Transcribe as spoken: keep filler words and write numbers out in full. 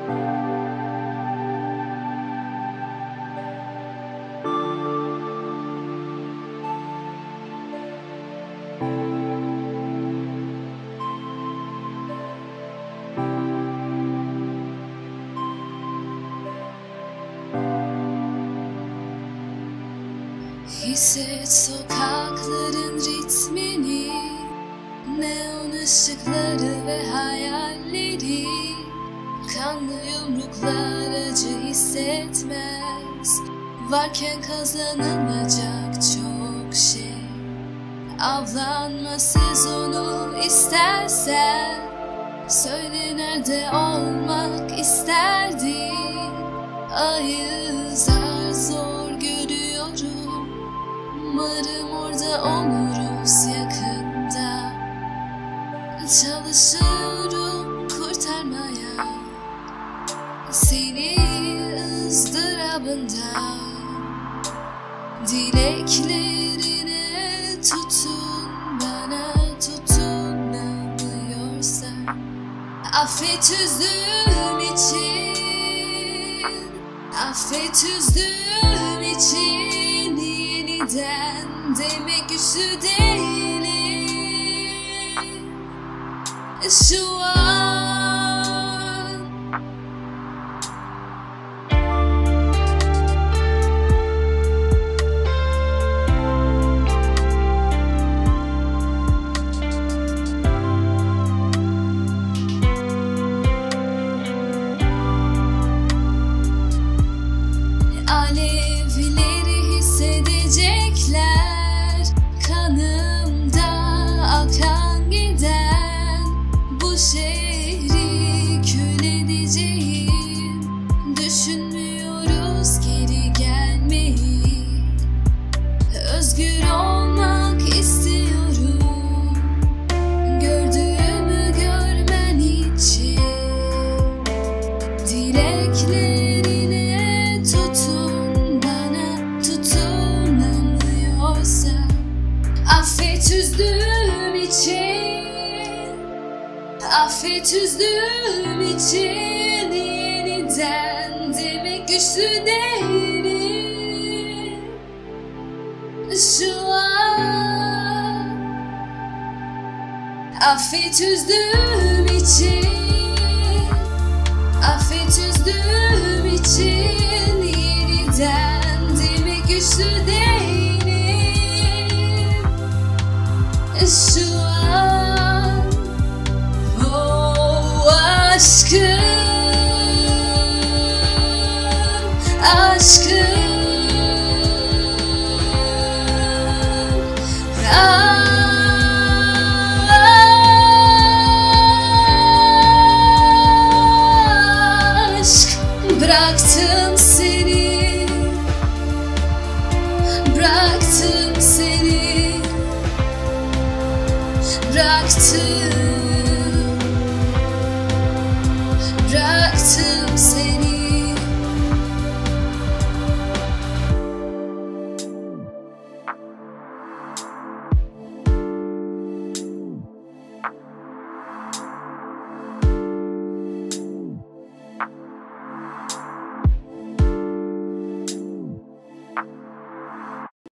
Hisset sokakların ritmini, neon ışıkları ve hayalleri. Kanlı yumruklar acı hissetmez, varken kazanılacak çok şey. Avlanma sezonu istersen, söyle nerede olmak isterdin. Ayı zar zor görüyorum, umarım orada oluruz yakında. Çalışıyorum kurtarmaya seni ızdırabından. Dileklerine tutun, bana tutunamıyorsan. Affet üzdüğüm için, affet üzdüğüm için. Yeniden demek güçlü değilim şu an. Alevleri hissedecekler, kanımda akan giden. Bu şehri kül edeceğim, düşünmüyoruz geri gelmeyi. Özgür olmak istiyorum, gördüğümü görmen için. Dileklerine tutun, bana tutunamıyorsa. Affet üzdüğüm için, affet üzdüğüm için. Yeniden demek güçlü değilim şu an. Affet üzdüğüm için, affet üzdüğüm için. Yeniden demek güçlü değilim şu an. Oh aşkım, aşkım, aşk. Bıraktım seni, bıraktım seni, bıraktım, bıraktım seni.